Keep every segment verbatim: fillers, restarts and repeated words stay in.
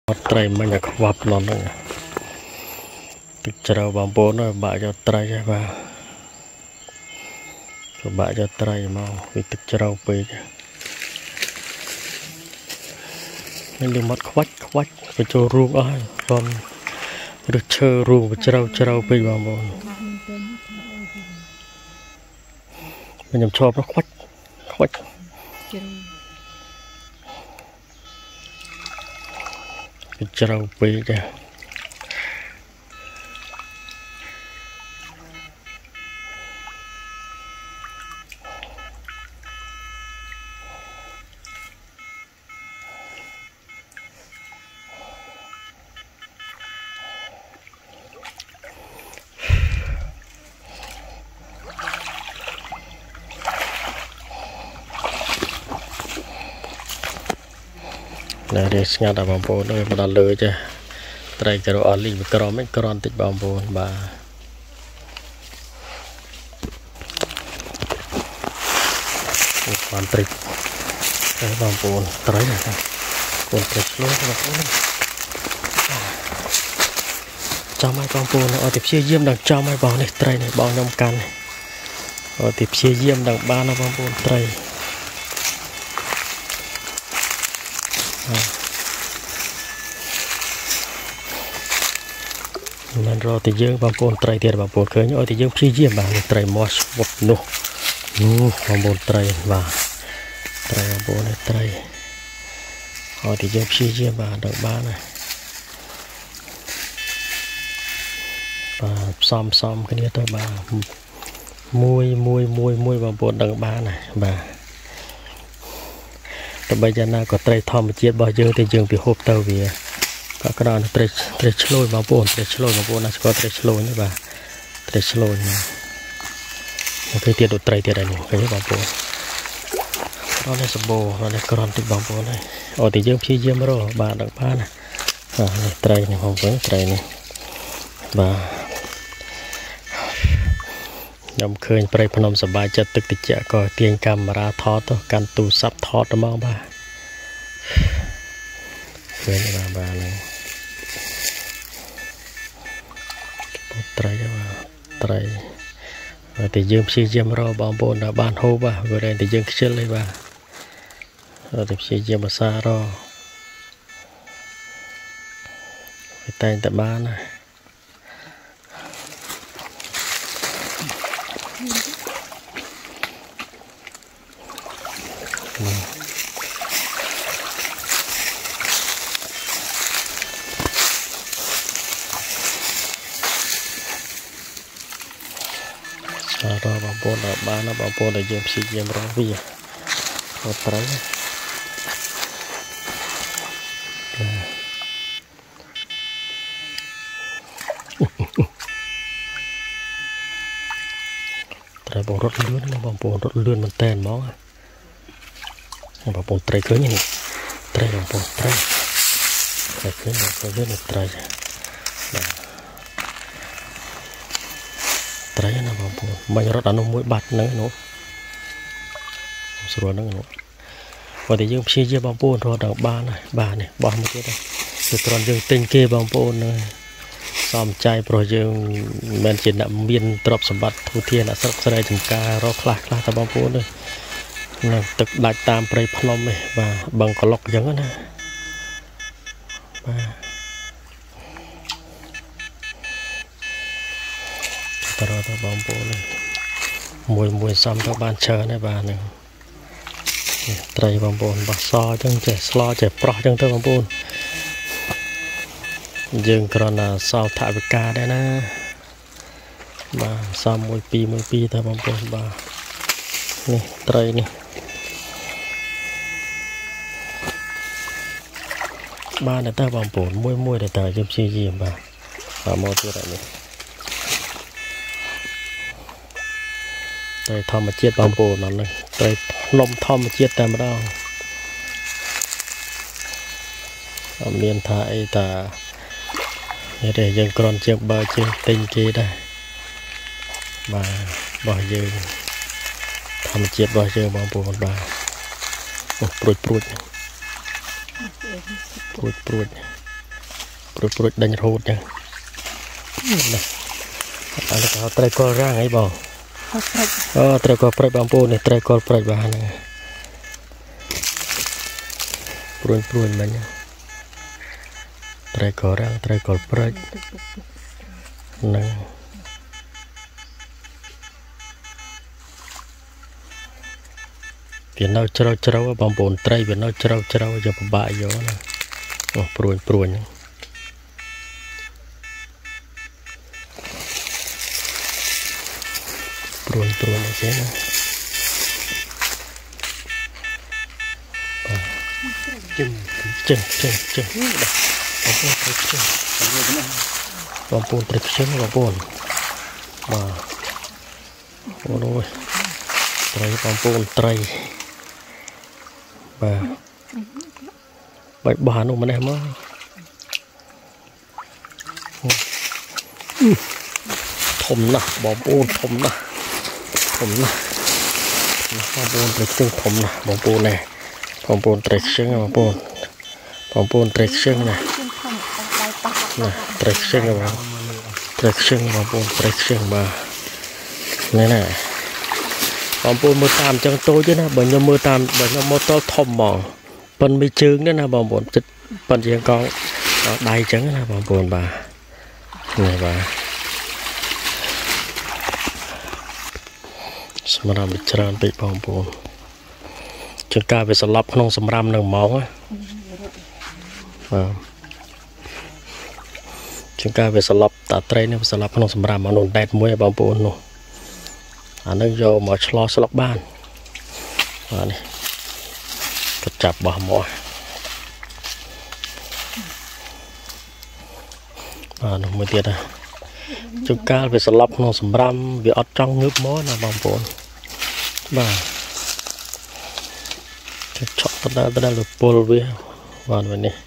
Trai mình là vấp nó nữa thực chờ bằng bố nó bạ cho trai và bạ cho trai mà vì thực chờ về nên đừng mất khoách khoách phải cho ruộng ai còn được chờ ruộng và chờ chờ về bằng bố mình nhầm cho nó khoách khoách chờ về kìa này để nghe đã bằng bố nơi mà đã lừa chứ trai cái đó ali cái đó mấy cái đó tích bằng bố bà hoàn trịch cái bằng bố trai này còn trịch luôn mà cũng cho mấy bằng bố nó ở tiệp xe diêm đằng cho mấy bằng này trai này bằng năm can này ở tiệp xe diêm đằng ba nó bằng bố trai mình rồi thì dương bằng bồn trai tiền bằng bồn khơi nhớ thì dương phi diêm bằng trai mò một nụ nụ bằng bồn trai và trai bằng bồn này trai rồi thì dương phi diêm bằng đợt ba này và xóm xóm cái này tôi bà mui mui mui mui bằng bồn đợt ba này và bây giờ nào có trai thom chết bao dương thì dương bị hộp tàu vì các cái đó trai trai lôi vào bồn trai lôi vào bồn là có trai lôi nữa và trai lôi nữa cái tiền đồ trai tiền này cái vào bồn đó là sập bồ đó là con tích vào bồn này ở thì dương phi dương rồi bà đặng ba này à này trai này không với trai này và nhầm khơi trai phnom sờ bài chặt tức tích chạ có tiền camera thọ to can tu sắp thọ đó mong ba khơi là bà này trai trai thì dương phi dương rồi bằng bồn là ban hô ba vừa đây thì dương chơi lấy ba thì phi dương mà xa rồi cái tay tại ba này rồi bằng bồn là ba nó bằng bồn là dương phi dương rồi vì một trái trái bồn rất lươn bằng bồn rất lươn mình tên món bằng bồn trái cưới như này trái bằng bồn trái trái cưới bằng bồn rất là trái trái nó bằng bồn mình rất là nó mũi bạch nữa nữa rồi nữa nữa và thì dương phi dương bằng bồn rồi đằng ba này ba này ba một cái đây rồi còn dương tinh kia bằng bồn này xóm chai pro dương men chỉ nằm miên trộm sầm bát thu thiên là sắc sợi chấm ca ro khla khla ta bằng bồn đây là thực đại tam prey phnom này và bằng cỏ lọc giống này ta rồi ta bằng bồn này mùi mùi xăm các bạn chờ này bà này trai bằng bồn bà so chân trẻ slo trẻ pro chân tới bằng bồn dương còn là sao thả với ca đây nè bà sao mùi pi mùi pi ta bằng bồn bà này trai này ba này ta bằng bồn mùi mùi để ta giúp gì gì bà và một chỗ này này trai thom mà chết bằng bồn nó này trai lông thom mà chết tại mà đâu miền thái ta để dân con chơi bơi chơi tinh kia đây và bao giờ thom chết bao giờ bằng bồn bà một bụi bụi bụi bụi rồi rồi đánh hột nha này anh có trai co ra ngay bò ờ trai co phải bám bồn này trai co phải bà này rồi rồi mà nha trai co ra trai co phải này Việt Nam trâu trâu bám bồn trai Việt Nam trâu trâu giờ bại gió này oh rồi rồi nha rồi rồi này thế này chừng chừng chừng chừng bom bồn trịch chừng bom bồn mà ôi trai bom bồn trai và bạch bà nó mà em á thùng nè bom bồn thùng nè thùng nè bom bồn trịch chừng thùng nè bom bồn này bom bồn trịch chừng bom bồn bom bồn trịch chừng này nè trịch chừng mà trịch chừng bom bồn trịch chừng mà này nè bom bồn mưa tam chẳng tôi chứ nè bởi nhau mưa tam bởi nhau mưa to thòm mỏng phần mi trứng đó nè bom bồn chích phần riêng con đầy trắng nè bom bồn bà này bàสำหรับมิตรไปบองปูนจึงกลายเป็นสลับขนมสำรำหนึ่งหม้อจึงกลายเป็นสลับตาเตรเนี่ยสลับขนมสำรำมันโดนแดดมวยบองปูนนู่นอันนั้นโยมาชลอสลับบ้านอันนี้ก็จับบ่หม้ออันนู้นมือเตี้ยนะจึงกลายเป็นสลับขนมสำรำวิอัดจังงึบหม้อนะบองปูนบ้าจะช็อตตั้งแต่ตั้งแต่ลูกโป่งวิ่งวันวันนี้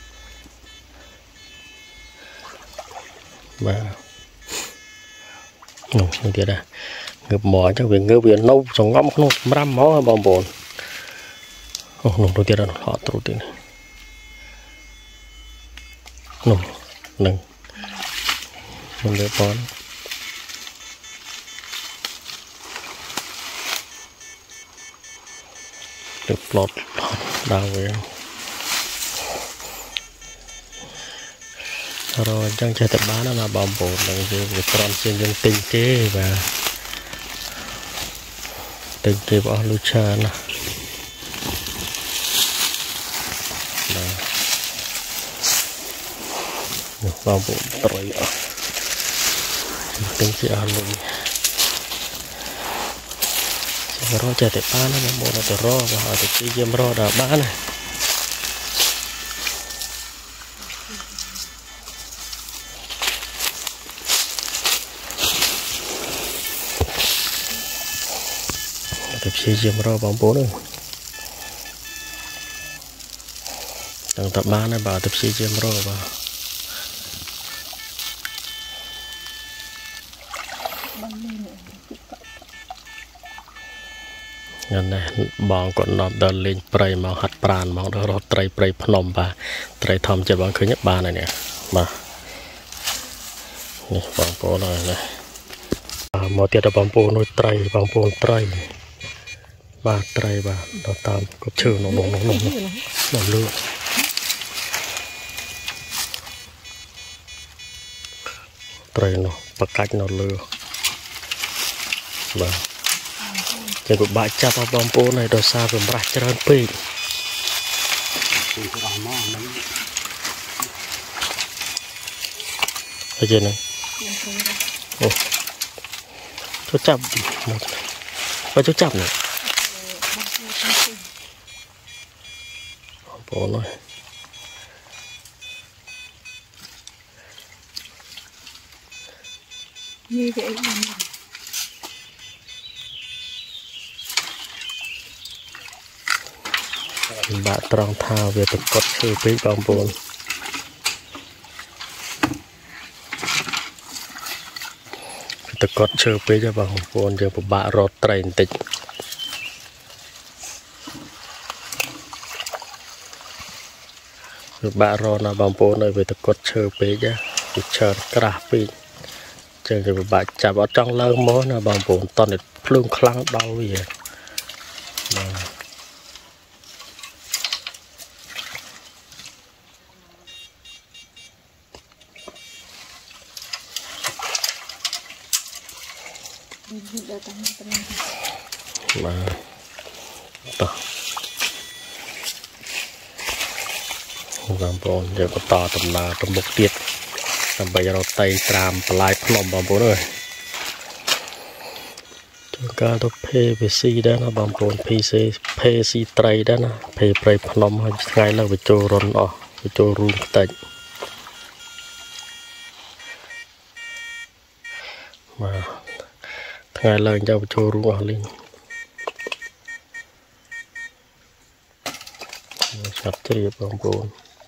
บ้าหนุ่มนี่เดียวนะเงือบหมอจังเวียนเงือบเวียนนกสองง้อมขนมรำหม้อบอมบอลโอ้หนุ่มตัวเดียวนะหอตัวตีนหนุ่มหนึ่งมันเดือดร้อนเดือดปลอดดาวเองrồi chẳng chơi tập bán nó là bom bồn là cái tròn trên dân tinh chế và tinh chế bỏ lưu trà nè bom bồn rồi tinh chế ăn luôn rồi chơi tập bán nó là một là ro và họ tập chơi game ro đã bán này tập xây dựng rồi bóng bố nữa tầng tập ba này bảo tập xây dựng rồi vào nhân này bọn còn nộp đơn lên prey mong hạt pran mong đó rót prey prey phnom và prey thom chơi bọn khởi nhất ba này nè mà này bóng bố này này một tiết là bóng bố nuôi prey bóng bố prey ba trai ba nó tam có chữ nó nó nó nó nó lừa trai nó bắt cách nó lừa và chỉ có bãi chắp vào bom bố này đồ xa về bãi trơn pin ở trên này ô chỗ chắp và chỗ chắp này bố nói như vậy bạn tròn thao về tập cốt sư bí bóng bồn tập cốt sư bí cho bóng bồn cho bạn rốt train tịch bà rồi là bóng bố nơi về tập cốt chơi bế chứ bị chờ cả bị chơi thì bà chả bỏ trong lơ mối là bóng bố toàn được lương khăn đau gì mà tao bóng bố giờ có to tầm là tầm một tiết tầm bây giờ tay tràm lại phồng bóng bố rồi cái đó pê vê xê đó nó bóng bồn pê xê pê xê tray đó nó pê pray phnom hay ngay là bị trôi rôn ở bị trôi rung tạnh mà ngay là cho bị trôi rung ở lên sạch chơi bóng bồn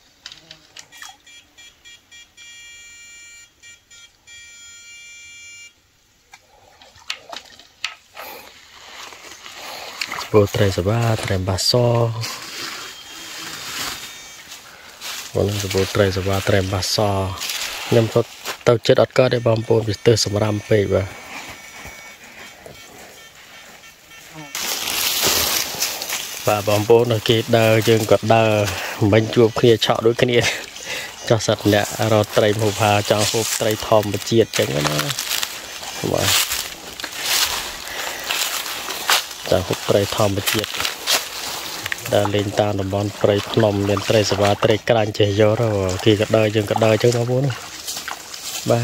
bộ trai sờ ba trai ba so còn bộ trai sờ ba trai ba so nhưng mà tao chết ở có để bom bom bị từ sầm ram pe và và bom bom nó kia đờ dương còn đờ mình chụp kia chọn đối kia cho sạch nè rồi trai một hà cho hộp trai thòm một chiết chẳng nó màจะหุบไตรทอมไปเจียดดาเลนตาหนุ่มบอลไตรพนมเรียนไตรสวาไตรกลางเจยอร์กี่กระเดยจึงกระเดยจึงมาบุญบ้า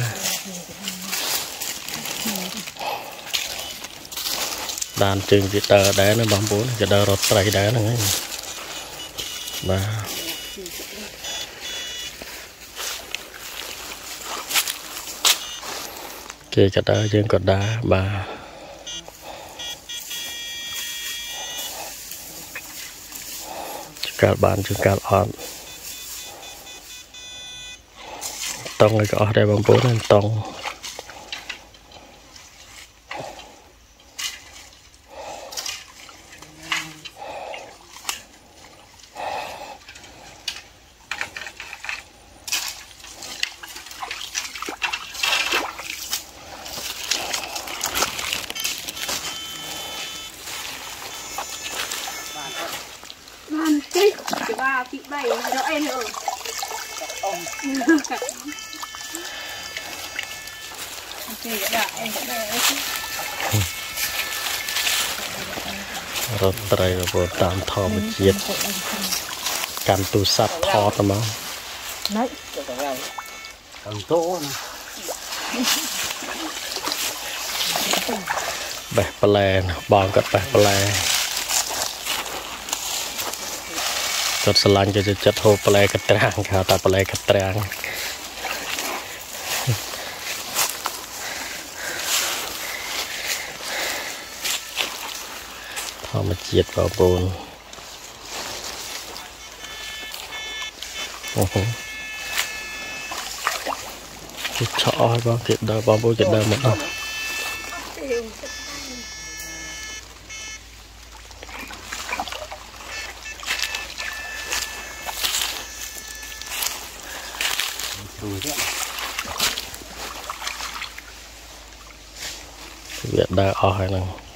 ดานจึงจิตเตอร์ได้นะบางบุญจะเดรถไตรได้นะไงบ้ากี่กระเดยจึงกระดาบ้าการบานจึงการอ่อนต้องเลยก็ออกได้บางปูนั่นต้อง chị bảy đỡ em nữa รถไตรระบบตามทอมาเจียดการตูสัตว์ทอตมั้งแบบปลาบองกับแบบปลาจัดสลังจะจะจัดโฮปลายกระตรังค่ะตาปลายกระตรังพอมาเจียดเปล่าปูนโอ้โหจะชอบบ้างเก็บได้บ้างปูจะได้หมดอ่ะViệt đã ở hay năng